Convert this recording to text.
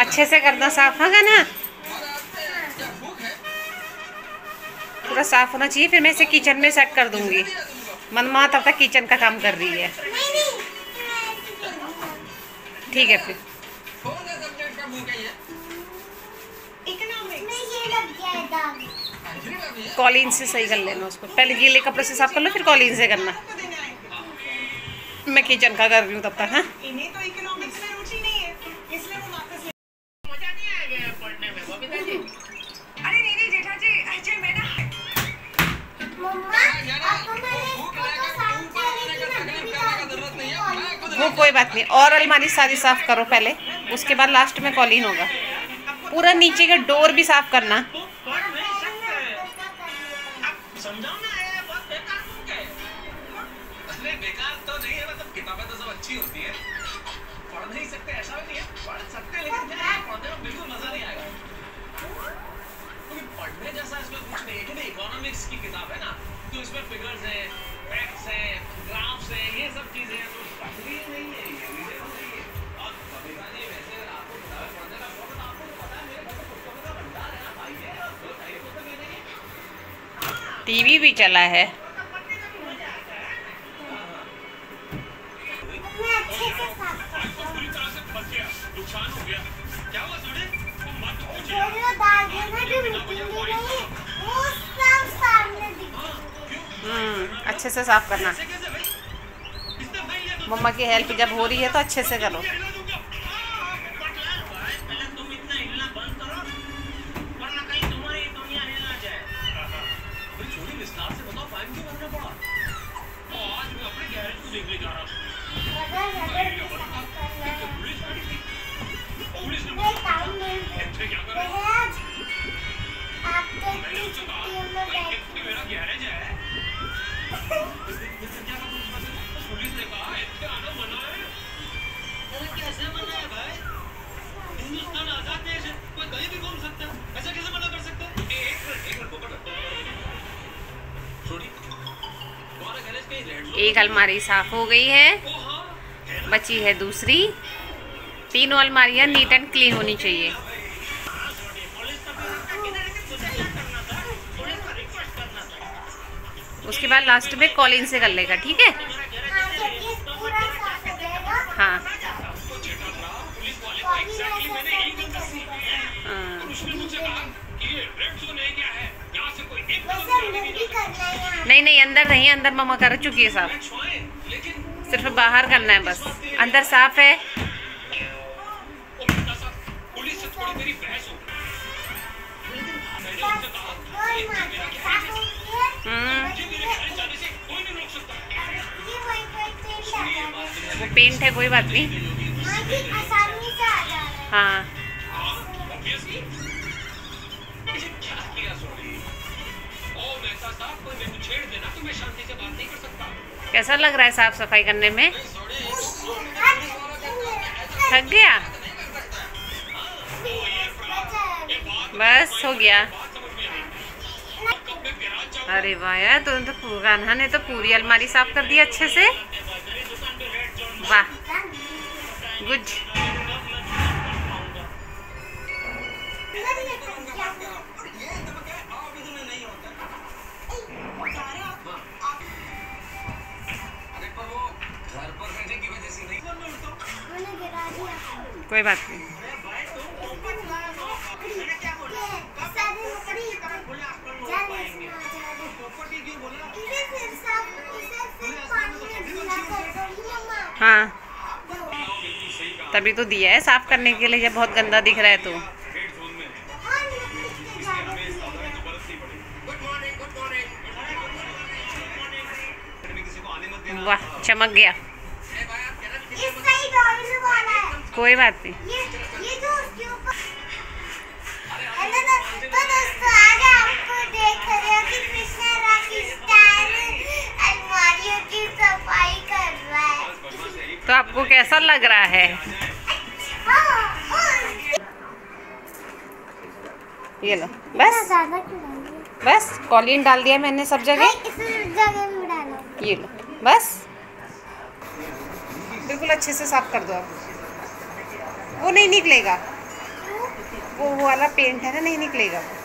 अच्छे से करना साफ होगा ना, पूरा साफ होना चाहिए। फिर मैं इसे किचन में सेट कर दूंगी। मनमा तब तक किचन का काम कर रही है। ठीक है फिर कॉलिन से सही कर लेना उसको। पहले गीले कपड़े से साफ कर लो, फिर कॉलिन से करना। मैं किचन का कर रही हूँ तब तक। हाँ वो कोई बात नहीं, और अलमारी सारी साफ करो पहले, उसके बाद लास्ट में कॉलिन होगा। पूरा नीचे का डोर भी साफ करना। बेकार तो नहीं है, मतलब किताबें तो सब अच्छी होती है, पढ़ नहीं सकते ऐसा भी नहीं है, पढ़ सकते लेकिन पढ़ने में बिल्कुल मजा नहीं आएगा, क्योंकि पढ़ने जैसा इसमें कुछ नहीं है। कि इकोनॉमिक्स की किताब है ना, तो इसमें फिगर्स है, फैक्ट्स है, ग्राफ्स है, ये सब चीजें हैं, तो पढ़नी नहीं है, ये रीजन नहीं है। और कविता जी वैसे अगर आपको किताबें पढ़ने का शौक है तो आपको पता है मेरे घर में पुस्तकों का भंडार है ना भाई, ये तो चाहिए पुस्तक लेने की। टीवी भी चला है। नुकसान हो गया, क्या हुआ सुने? अच्छे से साफ करना। मम्मा की हेल्प जब हो रही है तो अच्छे से करो। एक अलमारी साफ हो गई है, बची है दूसरी। तीनों अलमारियां नीट एंड क्लीन होनी चाहिए। उसके बाद लास्ट में कॉलिन से कर लेगा, ठीक है? हाँ नहीं नहीं, अंदर नहीं, अंदर मम्मा कर चुकी है साफ, सिर्फ बाहर करना है बस। अंदर साफ है। वो पेंट है, कोई बात नहीं। हाँ कैसा लग रहा है साफ सफाई करने में? थक गया? बस हो गया। अरे वाह यार, तो कान्हा ने तो पूरी अलमारी साफ कर दी अच्छे से। वाह गुड। कोई बात नहीं। हाँ तभी तो दिया है साफ करने के लिए, जब बहुत गंदा दिख रहा है तो। वाह चमक गया। कोई बात नहीं। तो आपको कैसा लग रहा है? ये लो बस, बस कॉलिन डाल दिया मैंने सब जगह। ये लो बस, बिल्कुल अच्छे से साफ कर दो। अब वो नहीं निकलेगा। वो वाला पेंट है ना, नहीं निकलेगा वो।